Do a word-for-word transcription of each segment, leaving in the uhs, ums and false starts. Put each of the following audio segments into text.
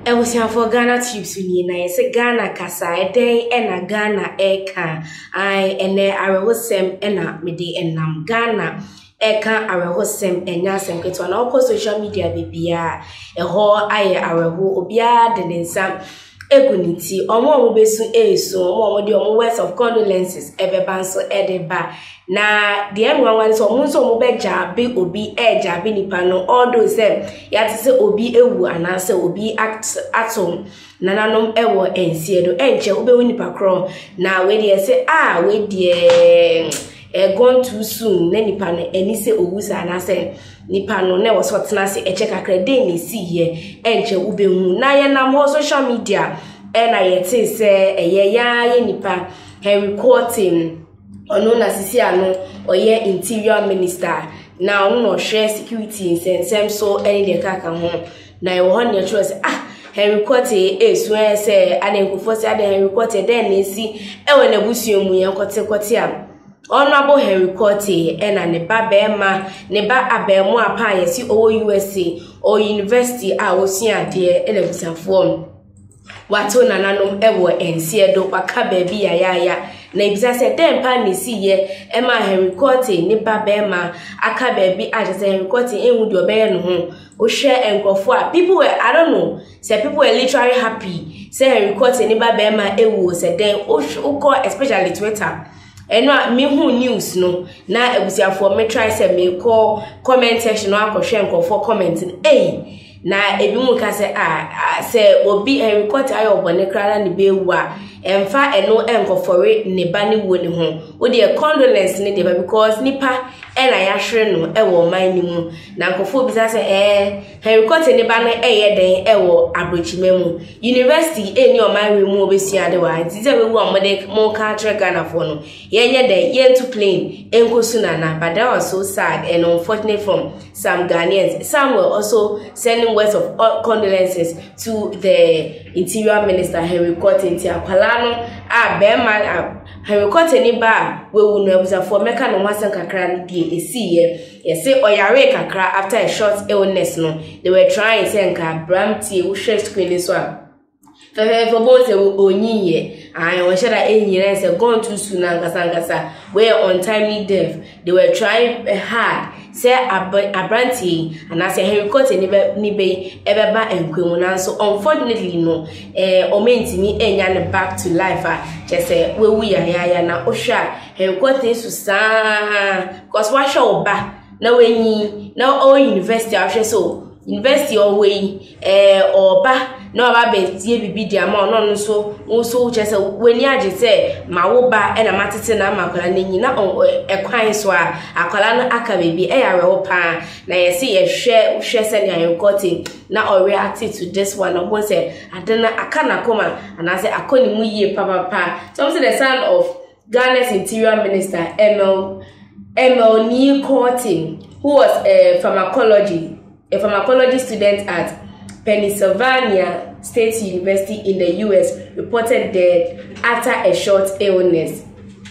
I was here for Ghana tips with you. I say Ghana kasa a day and a Ghana eka. I and I was sem and a midi and nam Ghana eka. I was sem and yasem get on all social media baby. A ho I a who obia den some egunity or more besu a so more the words of condolences ever banso edeba. Na the M one so munso mo beja be obi eja be nipa no all those them ya to say obi ewu anase obi act atom nananom ewo ensie do enche obe woni nipa kro na we dey say ah we dey e gone too soon na nipa no eni say owu sa anase nipa no na was hotna say eche kakra dey ni see here enche obe hu na ye na mo social media e na ye say say eye ya ye nipa Henry Quartin ono na sisi ano oye interior minister na ono no share security nsensem so any de kaka ho na e wo ne tro say ah Henry Quartin esu e say adenkufo say ade Henry Quartin den na si e we na busuomu yen kote kote am honorable Henry Quartin e na ne ba be ma ne ba abemu apa yesi owo U S A o university a osua de e le busafo wato nananom ewo ensie do waka baabi yaya na ibisa se dem pa ni si ye e ma Henry Quartin ni ba be ma aka baabi a je Henry Quartin enwu de obeye no ho o share enkofo a people were I don't know say people were literally happy say Henry Quartin ni ba be ma ewu se dem o call especially Twitter eno me hu news no na ebusiafo me try say me call comment section no akohwe enkofo comment eh na ebi mu ka se ah se obi Henry Quartin ayo obone krala ni be wu a emfa eno enkofore ne ba ni wo ni ho wo de condolence ni de ba because nipa e na ya hwere no e wo man ni mu na nkofo bi sa se eh Henry Quartin ni ba no e ye den e wo abrochimemu university e ni o man we mu obesua de wa ntize we wu amode mo ka tre Ghana for no ye nye de ye to plain enkosu na na but that was so sad and unfortunate from some Ghanaians. Some were also sending words of condolences to the interior minister Henry Quartin ti akwala a be man Henry Quartin ni ba we wu no abusa for meka no wasan kakra ni die esi ye ye say oyare kakra after a short illness no they were trying say nka bramtie wo share screen so a fe for both onyiye I was sure that any years gone too soon and Kasangasa were untimely death. They were trying hard. Say Abranti and I say Henry Quartin nibe ever back and Quimuna. So unfortunately, no, eh, or mean to me any back to life. I just say we we are ya na Osha Henry Quartin Susan. Cause what show back now any now all university after so university or way eh or back. No ba be tie bibi dia ma no no so wo so che se weni age se ma wo ba e na matete na makola na nyina ekwan so a akola no aka bibi e ya rewo pa na ye se ye hwe hwe se na Henry Quartin na o react to this one no won say adena aka na koma and say akoni mu yie pa pa pa so say the son of Ghana's interior minister Emil Emil Henry Quartin who was a pharmacology a pharmacology student at Pennsylvania State University in the U S reported dead after a short illness.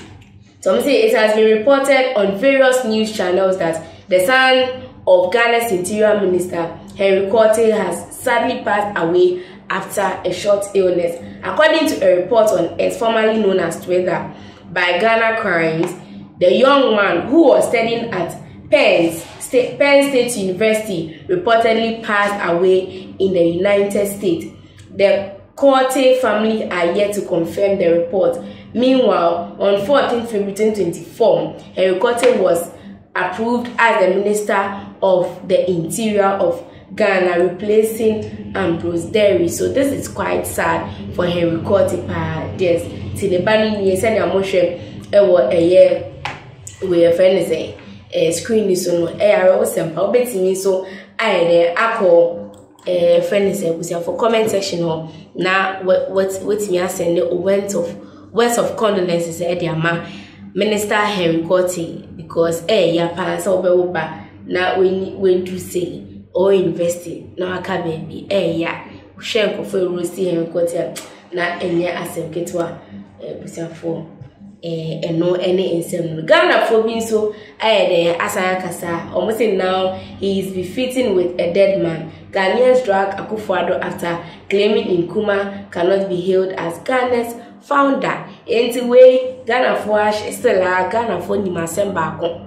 Some say it has been reported on various news channels that the son of Ghana's interior minister Henry Quartin has sadly passed away after a short illness. According to a report on X, formerly known as Twitter, by Ghana Crimes, the young man who was studying at Penn's State, Penn State University reportedly passed away in the United States. The Quartin family are yet to confirm the report. Meanwhile, on fourteenth February twenty twenty-four, Henry Quartin was approved as the Minister of the Interior of Ghana, replacing Ambrose Derry. So this is quite sad for Henry Quartin. Yes, till the banning years and emotion, ewo a year we are friends say. Eh screen is so no eh are simple obetimi so I dey akọ eh friends say for comment section ho na what what me asend the words of words of condolences eh dey ama Minister Henry Quartin because eh ya pa so obewo ba na when when do say or university na aka baby eh ya hwenko for Rosie Henry Quartin na enye asem ketwa eh busiafo eh eno any insem Ghana for being so I asaya kasa almost now he is befitting with a dead man Ghanaians drag Akufo-Addo after claiming Nkrumah cannot be hailed as Ghana's founder. Anyway, Ghana for still a Ghana for Nimasem Bako.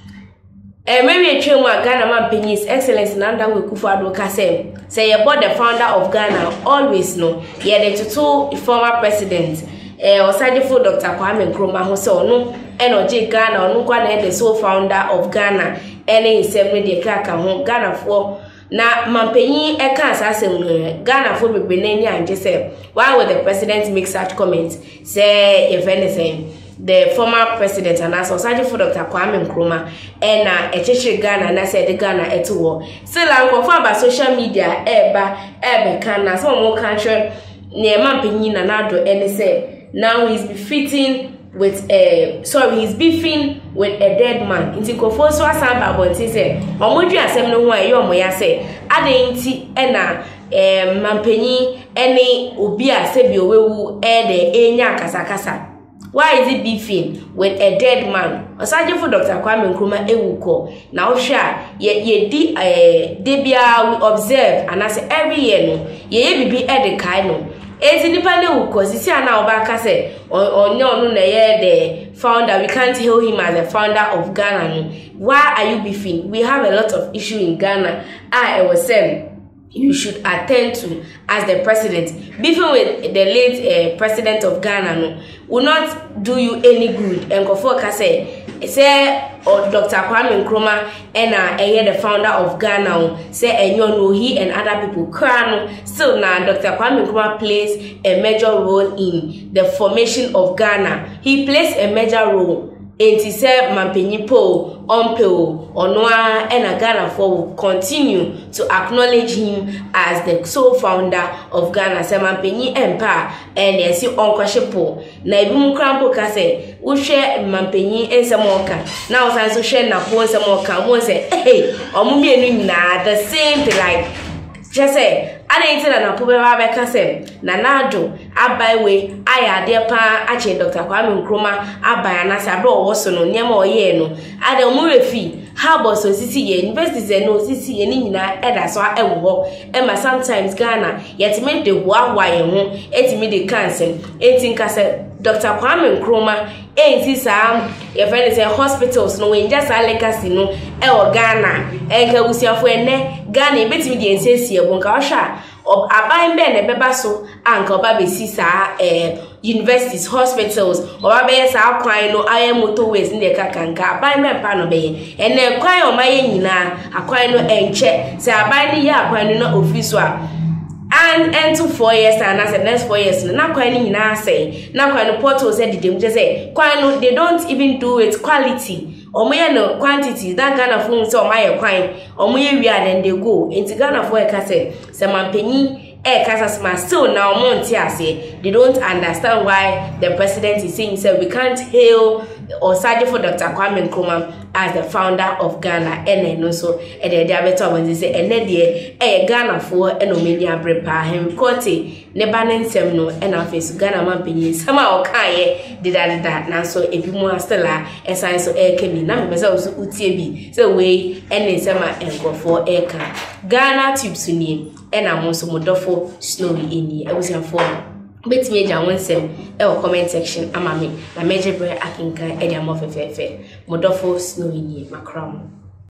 And maybe a train where Ghana man His Excellency Nanda Akufo-Addo Kasem say about the founder of Ghana always know. Yeah, the two former presidents. Eh, Osajifo Doctor Kwame Nkrumah who say no, and Oje Ghana no kwa the sole founder of Ghana. Any assembly de kaka ho Ghana for na mampenyi e kan asasem Ghana for be nani anje say why would the president make such comments say if anything the former president and as Osajifo Doctor Kwame Nkrumah and na echeche Ghana na say the Ghana eto wo still an confirm about social media eba ebe kan na some more country ne mampenyi na nado any say now he's befitting with a sorry he's beefing with a dead man inti kofo so asamba bonti say omodwi asem no ho ayo omo ya say adenti e na eh mampanyi ene obi a se bi owewu e de enya kasakasa. Why is he beefing with a dead man? Osajifo Doctor Kwame Nkrumah ewuko na ohwa ye ye di eh debia we observe and as every year no ye bibi e de kai no ezi nipa le wuko sisi ana obaka say onye onu na ye the founder, we can't hail him as the founder of Ghana. Why are you beefing? We have a lot of issue in Ghana. I was saying you should attend to as the president. Beefing with the late uh, president of Ghana no, will not do you any good. And Kofoka say, say or Doctor Kwame Nkrumah and uh, the founder of Ghana say and you know he and other people cry. Still now Doctor Kwame Nkrumah plays a major role in the formation of Ghana. He plays a major role. Enti se mampenyi po onpeo onwa and Ghana for will continue to acknowledge him as the sole founder of Ghana. Se mampenyi empa and yesi onkoshipo na ebimu krampo ka se wo hwe mampenyi ensemoka na osan so hwe na po ensemoka mo se hey omo mienu nyina the same thing like just say I didn't tell na pobe ba be ka se na nado abai we aya de pa ache Doctor Kwame Nkrumah abai na se abro wo so no nyema oye no ade omu refi how boss osisi ye universities no osisi ye ni nyina eda so e wo ho e ma sometimes Ghana yet me de ho ahwa ye ho etimi de cancel etin ka se Doctor Kwame Nkrumah enti sa ye friend say hospitals no we just a legacy no e wo Ghana enka usiafo ene Ghana e betimi de ensesi e bonka ohwa ob aban be ne beba so anka oba be si sa eh universities hospitals oba be sa kwan no aye motorways ne kakanka aban me pa no be ene kwan o maye nyina akwan no enche se aban ni ya akwan no office a and into four years and as the next four years na kwan ni nyina say na kwan no portal say didem je say kwan no they don't even do it quality omoye no quantity that Ghana phone say omaye kwan omoye wi and they go into Ghana for e ka say se mampenyi e ka say still now monti ase they don't understand why the president is saying say we can't hail Osajifo Doctor Kwame Nkrumah as the founder of Ghana and no so e dey dey better when they say ene dey e Ghana for enomeni abrepa hem kote ne banensem no e na face Ghana man penyin sama o kan ye dida dida na so ebi mu astela e san so e kemi na me pese so utie bi say we ene sema enkofo e kan Ghana tubes ni e na mo so modofo snowy eni e wusian for bet me ja wonsem e o comment section ama me na meje bre akinka e dia mo fefefe modofo snowy ni makram.